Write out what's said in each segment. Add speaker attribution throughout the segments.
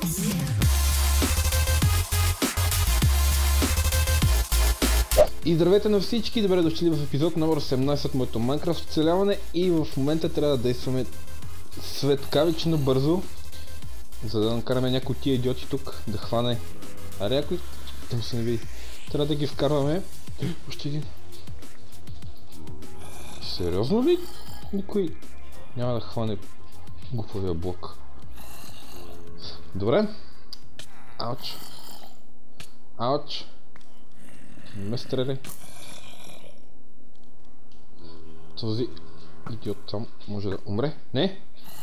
Speaker 1: И здравейте на всички, добре дошли в епизод номер 18 от моето Minecraft оцеляване и в момента трябва да действаме светкавично бързо, за да накараме някои от тия идиоти тук да хване. Аре, някой там се не види. Трябва да ги вкарваме. Още един. Сериозно ли? Никой няма да хване глупавия блок. Добре. Ауч. Ауч. Не ме стреляй. Този идиот там може да умре. Не!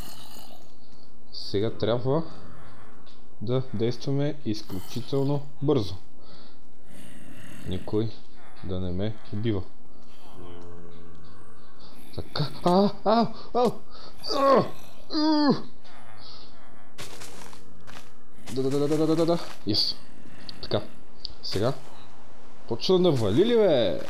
Speaker 1: Сега трябва да действаме изключително бързо. Никой да не ме убива. Така. Да. Yes. Така. Сега. Почна да вали ли, бе?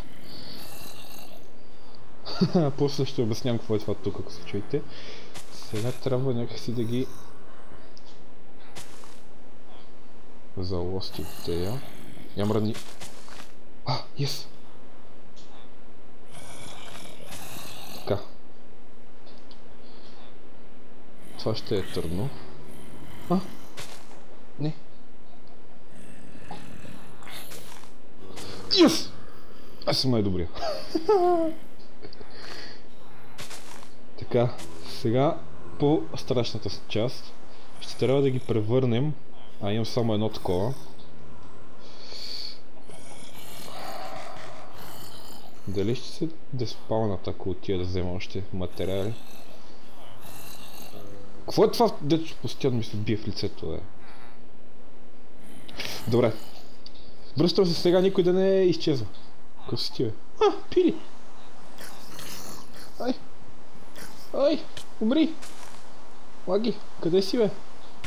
Speaker 1: После ще обяснявам какво е това тук, ако се чуете. Сега трябва някакси да ги залости тея. Я мръдни. Yes! Така. Това ще е трудно. Не. Yes! Аз съм най-добрия. Така, сега по страшната част ще трябва да ги превърнем, имам само едно такова. Дали ще се деспалнат, ако отида да взема още материали? Какво е това, дето постоянно ми се бие в лицето, бе? Добре. Бръщам се сега, никой да не изчезва. Какво си ти, бе? Пили! Ай! Умри! Лаги, къде си, бе?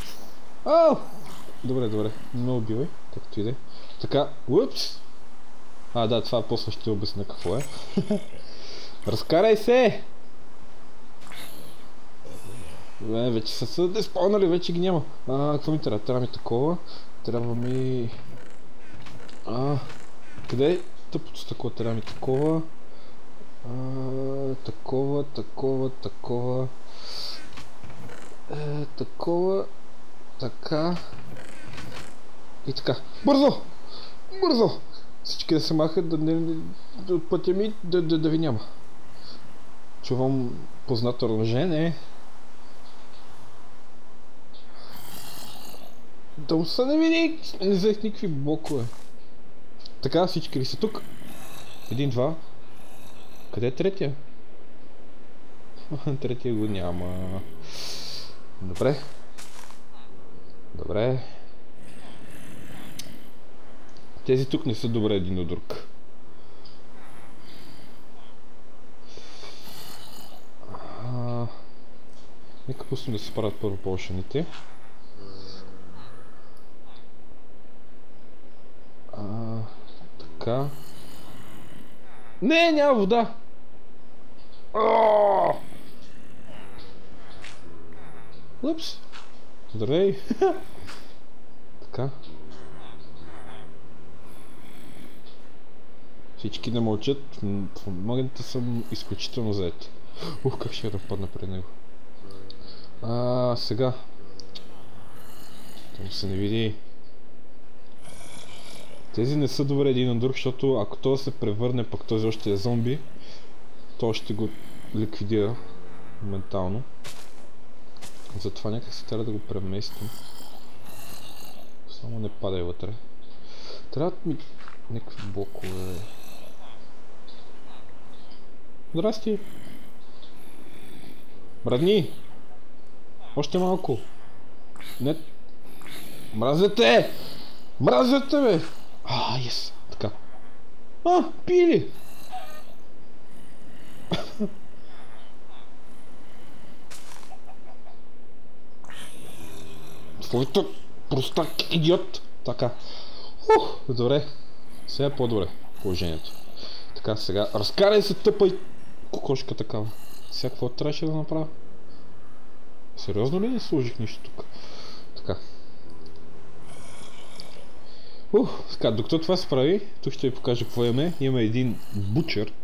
Speaker 1: Добре, не ме убивай, както иде. Така, упс! Да, това после ще обясня какво е. Разкарай се! Вече са се деспаунали, вече ги няма. Какво ми трябва? Трябва ми такова. Трябва ми... къде е тъпото стъкло? Трябва ми такова. Такова. Така. И така. Бързо! Всички да се махат, от пътя ми да ви няма. Чувам познато ръжене. Да се не види! Не взех никакви блокове. Така, всички ли са тук? 1, 2. Къде е третия? Третия го няма. Добре. Тези тук не са добре един от друг. Нека пуснем да се правят първо по-шаните. Така. Не, няма вода! Упс! Здравей! Така. Всички да мълчат, в момента съм изключително заед. Как ще я нападна пред него. Сега. Там се не види. Тези не са добре един на друг, защото ако този се превърне, пък този още е зомби, то ще го ликвидира моментално. Затова някак се трябва да го преместим. Само не падай вътре. Трябват ми някакви блокове. Здрасти! Мръдни! Още малко! Не! Мразете! Мразете, бе! Yes! Така. Пили! Твоята простак идиот! Така. Добре. Сега е по-добре положението. Така, сега. Разкарай се, тъпа и кокошка такава. Сега какво трябваше да направя? Сериозно ли не сложих нищо тук? Така. Така, докато това се прави, тук ще ви покажа какво имаме. Имаме един бучер,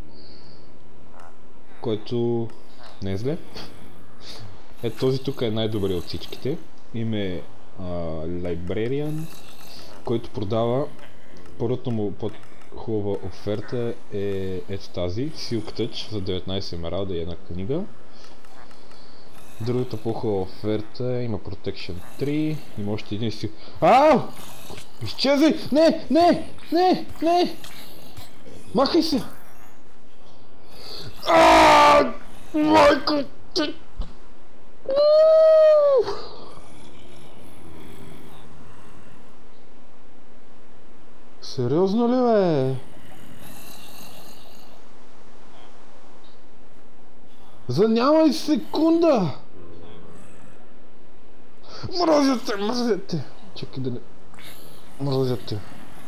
Speaker 1: който не е зле. Ето този тук е най-добрият от всичките. Име Librarian, който продава. Първата му по-хубава оферта е ето тази, Silk Touch за 19 емералда и една книга. Другата по-хубава оферта има Protection 3, има още един си... Ау! Изчезвай! Не! Не! Не! Не! Махай се! Аааа! Майко ти! Сериозно ли, бе? За няма и секунда! Мразят те, мразят те! Чакай да не... Мразят те.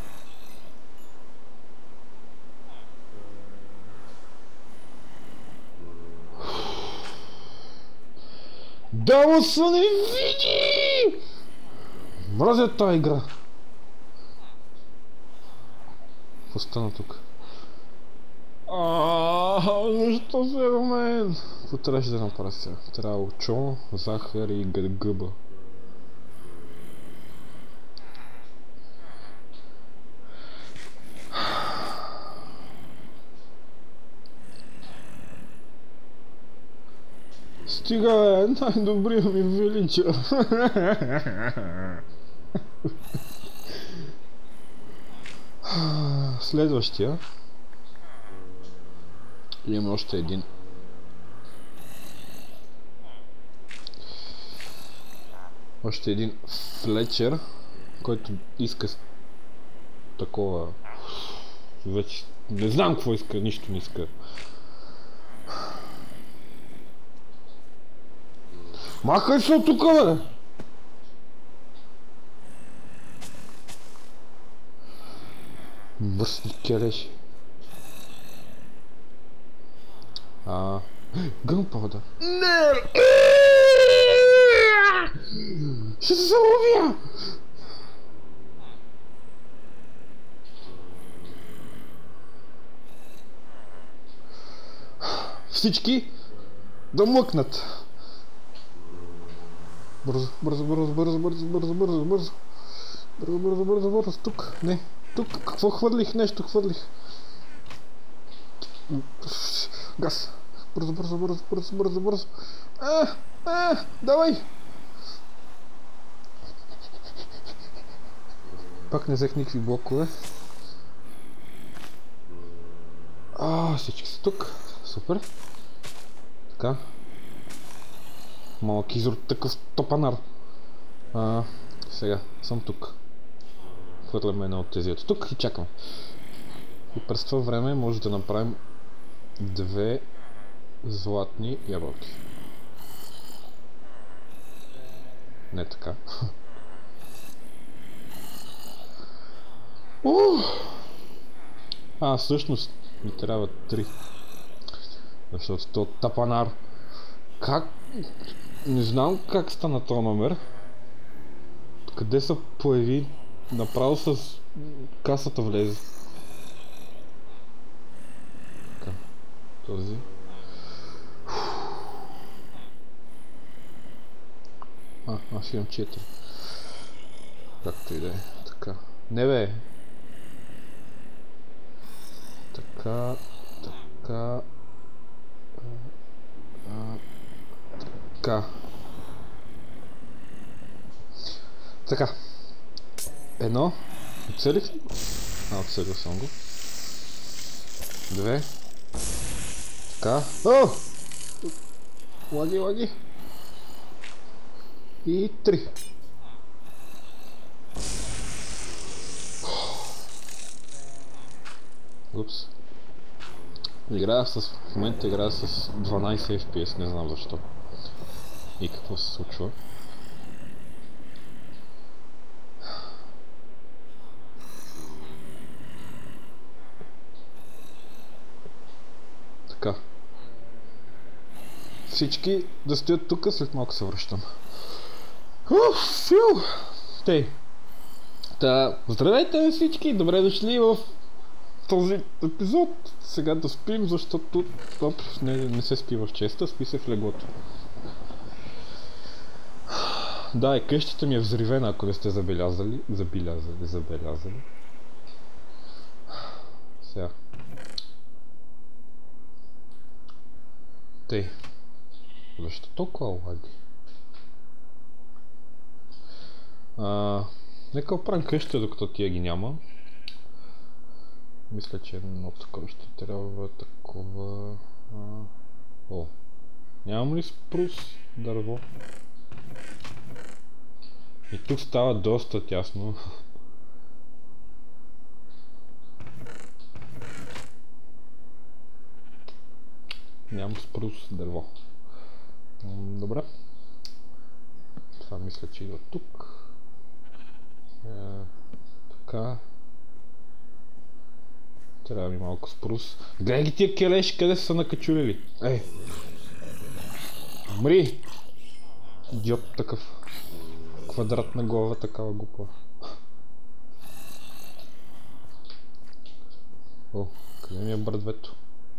Speaker 1: Да се не види! Мразят тази игра. Какво стана тук? Защо се в мен? Какво трябваше да направя сега? Трябва очо, захар и гъба. Стига, бе, най-добрия ми вилича. Следващия. Имаме още един. Още един Флечер, който иска такова... Вече не знам какво иска, нищо не иска. Махай се от тука, бе! Мръсни келеши. Гънпауда. Не! Ще се заловя! Всички да мъкнат. Бързо, бързо, бързо, бързо, бързо, бързо, бързо, бързо. Бързо, бързо, бързо, бързо. Тук, не. Тук, какво хвърлих? Нещо хвърлих. Газ. Бързо, бързо, бързо, бързо, бързо, бързо. Давай! Пак не взех никакви блокове. Всички са тук. Супер. Така. Малък изрод, такъв топанар. Сега, съм тук. Хвърляме една от тези ето тук и чакам. И през това време може да направим две златни ябълки. Не така. Всъщност ми трябва 3. Защото то тапанар. Как? Не знам как стана този номер. Къде се появи? Направо с касата влезе. Така. Този. Аз имам 4. Както и да е. Така. Не, бе. Така. Така. Така. Така. Едно. Оцелих ли? Оцелил съм го. 2. Така. Лаги, лаги. И 3. Упс. В момента играя с 12 FPS, не знам защо. И какво се случва. Така. Всички да стоят тук, след малко се връщам. Тей. Здравейте всички, добре дошли в този епизод. Сега да спим, защото не се спи в честа, спи се в леглото. Да, и къщата ми е взривена, ако не сте забелязали. Сега. Тъй. Защо толкова лаги? Нека оправим къщата, докато тия ги няма. Мисля, че едно такова ще трябва такова... О! Нямам ли спрус дърво? И тук става доста тясно. Нямам спрус дърво. Добре. Това мисля, че идва тук. Така. Трябва ми малко спрус. Гледай ги тия келеши, къде са накачулили. Ей! Мри! Идиот такъв. Квадратна глава, такава глупа. О, къде ми е бърдвето?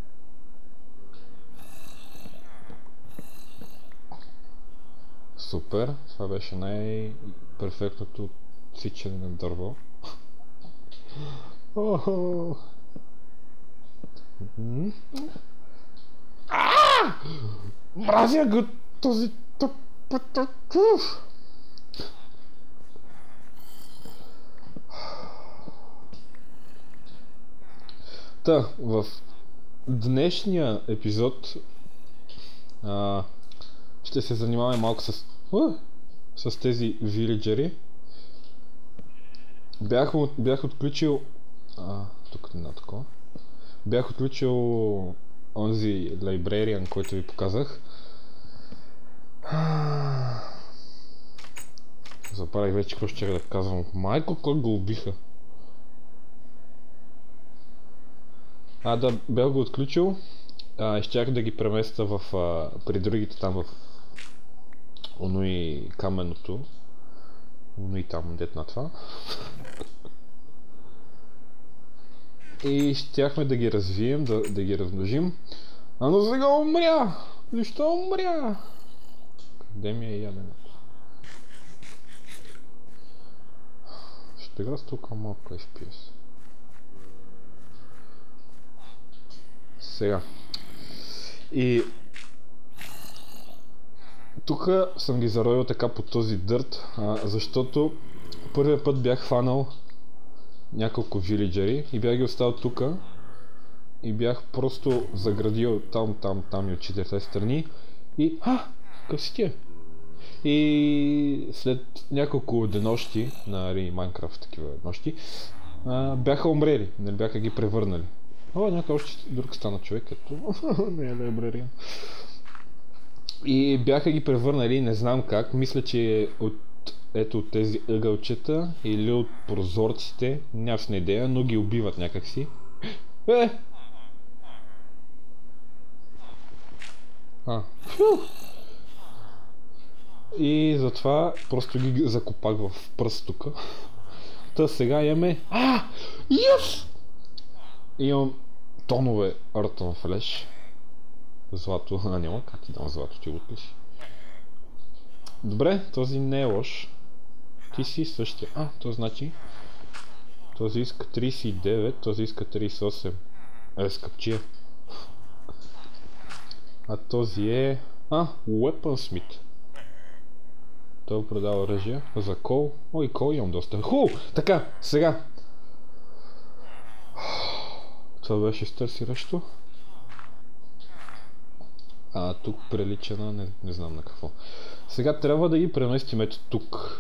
Speaker 1: Супер, това беше най-перфектното сичане на дърво. Мразя го този тъпътъкъв! Та, в днешния епизод ще се занимаваме малко с тези вилиджери. Бях отключил тук не такова. Бях отключил онзи лайбрериан, който ви показах. Забравих вече какво ще да казвам. Майко, кой го убиха? Да, бях го отключил. Щях да ги преместа при другите там в онуи каменното. Онуи там, дет на това. И щяхме да ги развием, да ги размножим. Но сега умря! Защо умря? Къде ми е яденето? Ще игра с толкова малко FPS. Сега. И тук съм ги заровил така по този дърт, защото първия път бях фанал няколко вилиджери и бях ги оставил тук и бях просто заградил там и от четирите страни и къв си тия? И след няколко денощи на Майнкрафт, такива нощи, бяха умрели, не бяха ги превърнали. Някой още друг стана човек, като не е лайбрериан. И бяха ги превърнали, не знам как, мисля, че от тези ъгълчета или от прозорците, нямам идея, но ги убиват някакси. И затова просто ги закопах в пръст тук. Та сега имаме... Yes! Имам тонове Earthen Flesh. Злато, няма как ти дам злато, ти го отлиш. Добре, този не е лош. Ти си същия. То значи... Този иска 39, този иска 38. Скъпчия. Този е... Weaponsmith. Той продава оръжие за кол. И кол имам доста. Така, сега. Това беше стърсиращо. Тук прилича на не знам на какво. Сега трябва да ги преместим ето тук.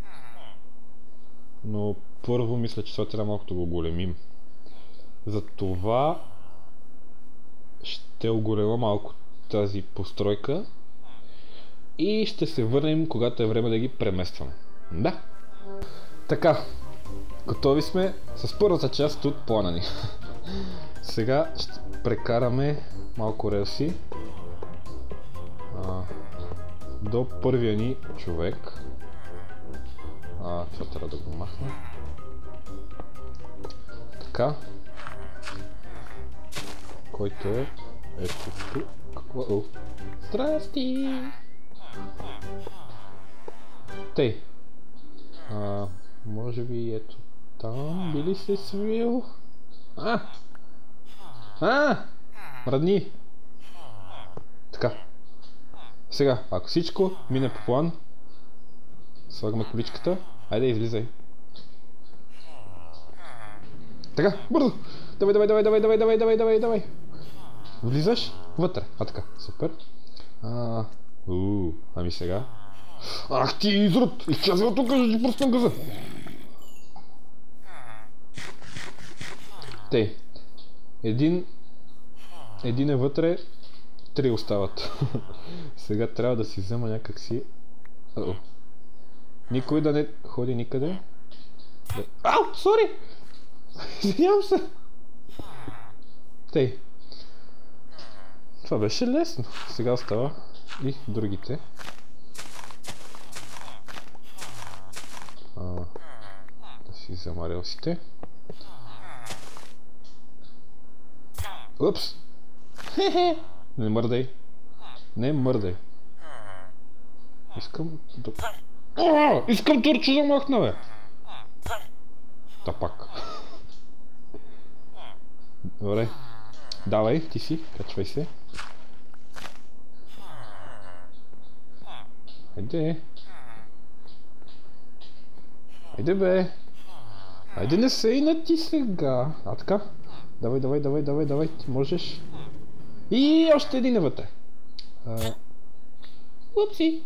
Speaker 1: Но първо мисля, че това трябва малко да го оголемим. Затова ще оголема малко тази постройка. И ще се върнем, когато е време да ги преместваме. Да. Така. Готови сме с първата част от плана ни. Сега ще прекараме малко релси до първия ни човек. Това трябва да го махна. Така. Който е... Ето тук. Уау. Здрасти! Тъй. Може би ето там би ли се свил? Мръдни! Така. Сега, ако всичко мине по план, слагаме количката. Айде, излизай. Така, бързо! Давай! Влизаш вътре. Така, супер. Ами сега. Ах ти изрод! Изчезвай от тук, ще ти пръсна газа! Тей. Един е вътре, 3 остават. Сега трябва да си взема някакси... Никой да не ходи никъде. Ау, сори! Извинявам се! Тей. Това беше лесно. Сега остава и другите. Да си взема релсите. Упс! Хе-хе! Не мърдай. Не мърдай. Искам турче да махна, бе! Та пак. Добре. Давай, ти си, качвай се. Айде. Айде, бе. Айде, не се и ти сега. Така. Давай, ти можеш. И още един е вътре. Упси.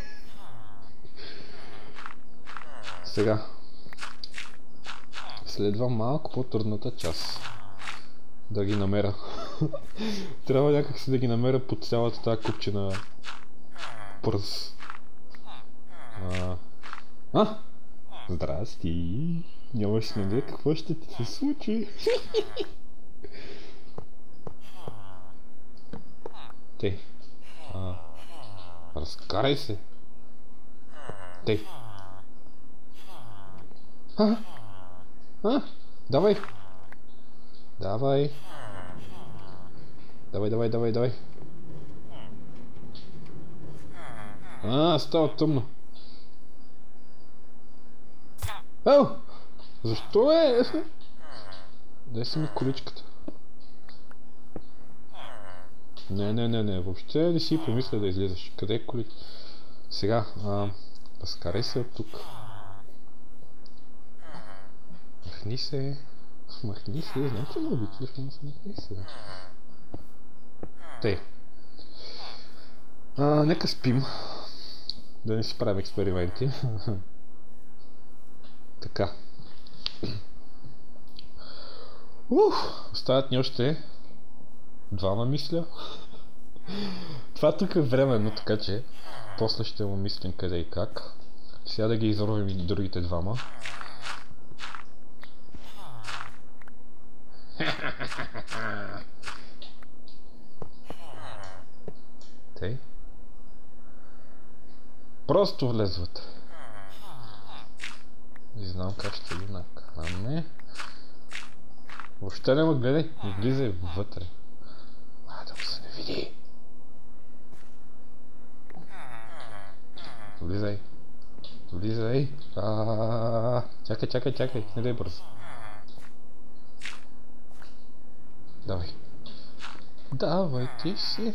Speaker 1: Сега. Следва малко по-трудната част. Да ги намеря. Трябва някакси да ги намеря под цялата тази купчина пръс. Здрасти! Нямаш снега, какво ще ти се случи? Тей. Разкарай се! Тей. Давай! Давай! Става тъмно. Защо е? Дай си ми количката. Не, въобще не си помисля да излизаш. Къде е количката? Сега, разкарай се от тук. Махни се. Знам, че не обичаш, но махни се. Тей. Нека спим. Да не си правим експерименти. Така. Остават ни още двама, мисля. Това тук е временно, така че после ще му мислим къде и как. Сега да ги изровим и другите двама. Тей. Просто влез вътре. Не знам как ще ги накараме. Въобще няма гледай, не влизай вътре. Да му се не види. Влизай. Чакай, не дай бързо. Давай ти си.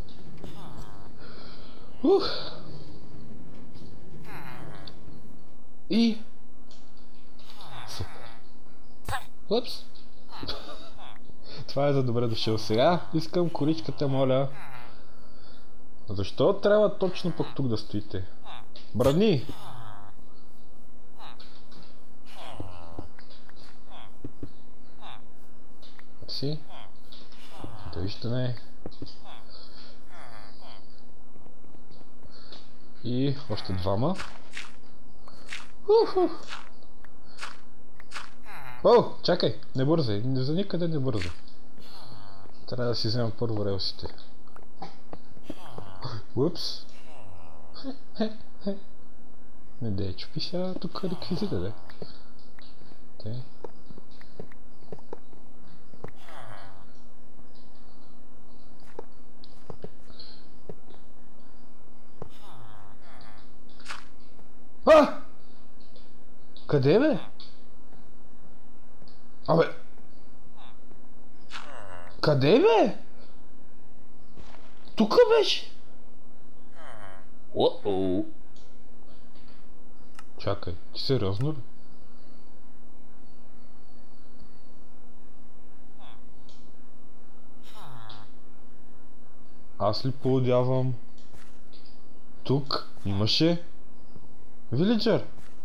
Speaker 1: И... Супер. Упс. Това е за добре дошъл. Сега искам количката, моля. Защо трябва точно пък тук да стоите? Брани! Си. Довиждане. И още двама. Чакай, не бързай, за никъде не бързай. Трябва да си взема първо релсите. Упс. Не дей, чупи сега тук реквизита, де. А! Къде бе? Абе! Къде бе? Тука беше! О-о! Чакай, ти сериозно ли? Аз ли поудявам? Тук имаше вилиджър.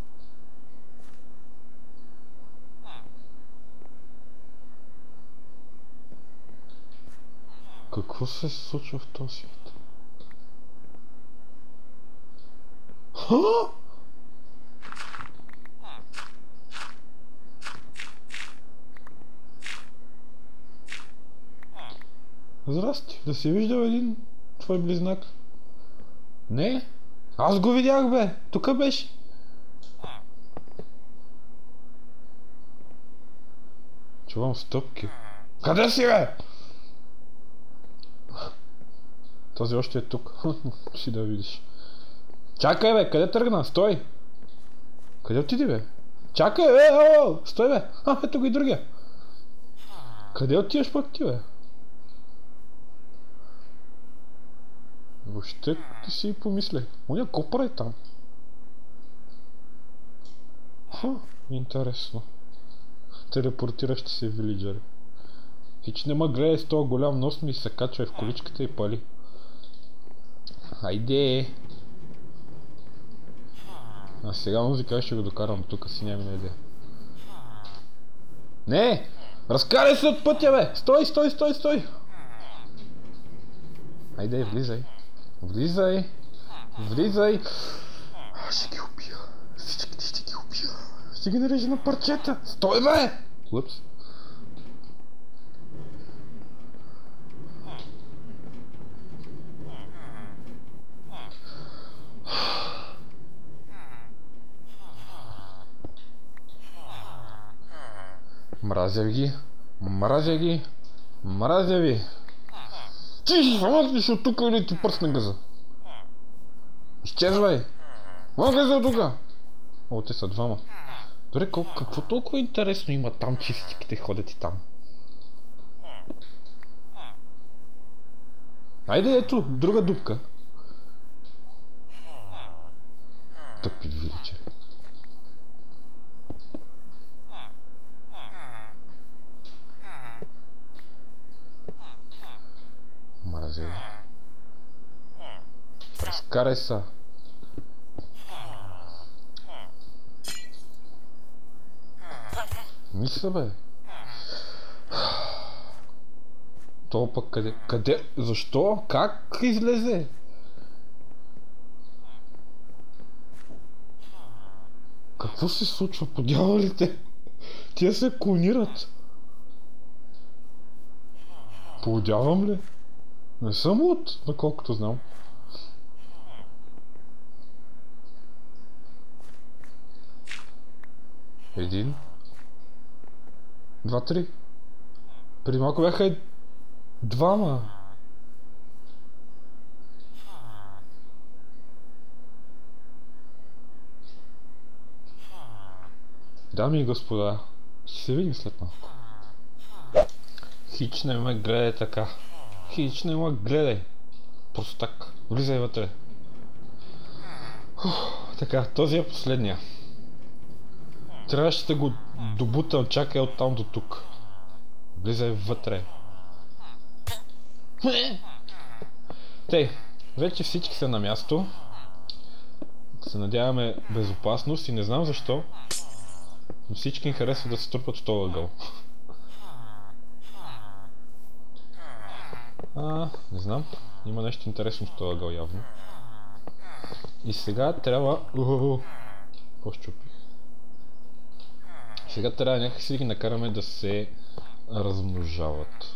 Speaker 1: Какво се случва в този свят? Ха? Здрасти, да си виждал един твой близнак? Не? Аз го видях бе, тука беше. Чувам стъпки. Къде си бе? Този още е тук. Си да видиш. Чакай бе, къде тръгна? Стой! Къде отиди бе? Чакай бе, ало! Стой бе! Ето го и другия. Къде отиваш пък ти бе? Въобще ти си и помисли. Оня какво прави там? Интересно. Телепортиращи се вилиджери. Хич нема гледай с този голям нос ми се качва в количката и пали. Хайде! А сега музика ще го докарам тук, си нямам идея. Не! Разкарай се от пътя бе! Стой, стой, стой, стой! Хайде, влизай. Влизай! Влизай! Ще ги убия. Всичките ще ги убия. Ще ги нарежа на парчета. Стой бе! Упс. Мразя ги. Мразя ги. Мразя ви. Ти мразиш от тука или ти пръсна газа? Изчезвай! Мога за тука! О, те са двама. Добре, какво толкова интересно има там, че всичките ходят и там? Айде, ето, друга дупка. Тъпи виличери. Мразя. Разкарай са. Мисля бе. То пък къде? Къде? Защо? Как излезе? Какво се случва по дяволите? Тия се клонират. Поудявам ли? Не съм луд, наколкото знам. Един. Два, три. Преди малко бяха и двама. Дами и господа, ще се видим след малко. Хич не ме гледай така. Хич не ме гледай. Просто так. Влизай вътре. Така, този е последния. Трябваше да го добутам, чакай оттам до тук. Влизай вътре. Тей, вече всички са на място. Се надяваме безопасност и не знам защо, но всички им харесва да се трупат в този ъгъл. Не знам. Има нещо интересно в този ъгъл явно. И сега трябва... По-щупих. Сега трябва някакси да ги накараме да се размножават.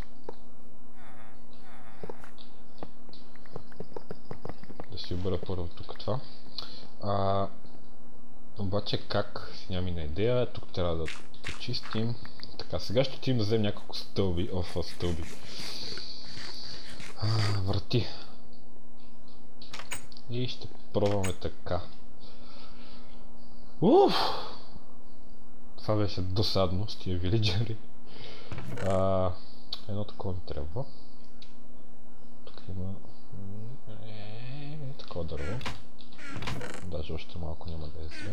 Speaker 1: Да си обера първо тук това. Обаче как? Нямам и на идея. Тук трябва да почистим. Така, сега ще отидем да вземем няколко стълби. Стълби. Врати. И ще пробваме така. Уф! Това беше досадно с тия вилиджери. Едно такова ми трябва. Тук има... такова дърво. Даже още малко няма да е зле.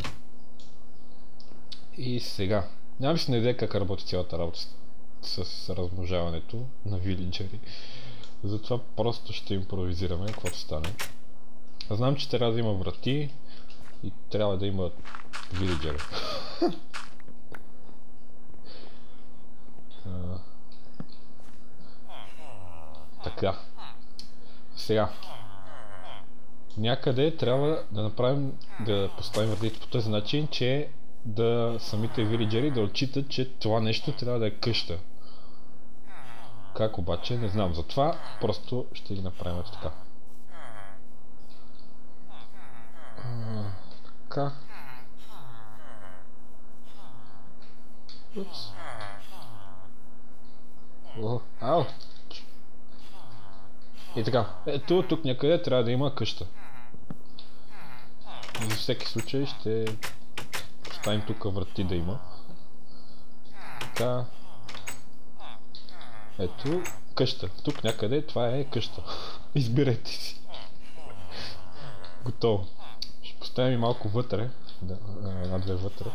Speaker 1: И сега. Нямам си идея как работи цялата работа с размножаването на вилиджери. Затова просто ще импровизираме каквото стане. Знам, че трябва да има врати и трябва да има вилиджери. Така. Сега. Някъде трябва да направим, да поставим вратите по този начин, че да самите вилиджери да отчитат, че това нещо трябва да е къща. Как обаче, не знам. Затова просто ще ги направим така. Така. Упс. О, ау! И така, ето тук някъде трябва да има къща. За всеки случай ще поставим тук врати да има. Така. Ето къща. Тук някъде това е къща. Избирайте си. Готово. Ще поставим и малко вътре. Една-две вътре.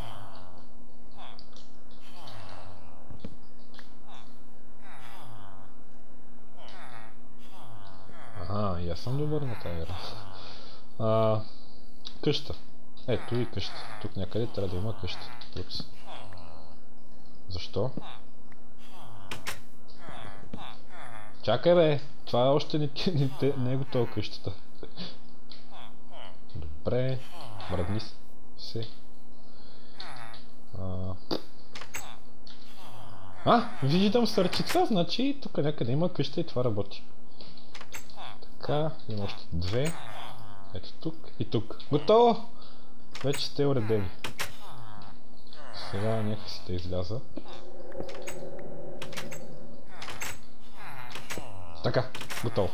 Speaker 1: И аз съм добър на тази игра. Къща. Ето и къща. Тук някъде трябва да има къща. Упс. Защо? Чакай бе! Това още не е готова къщата. Добре. Мръдни се. Виждам сърчица, значи тук някъде има къща и това работи. Така, има още две. Ето тук и тук. Готово! Вече сте уредени. Сега някакси да изляза. Така, готово.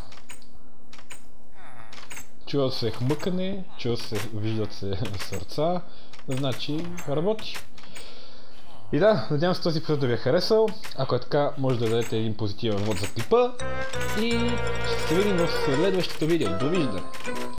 Speaker 1: Чува се хмъкане, виждат се сърца, значи работи. И да, надявам се този епизод да ви е харесал. Ако е така, може да дадете един позитивен вод за клипа. И ще се видим в следващото видео. Довиждане!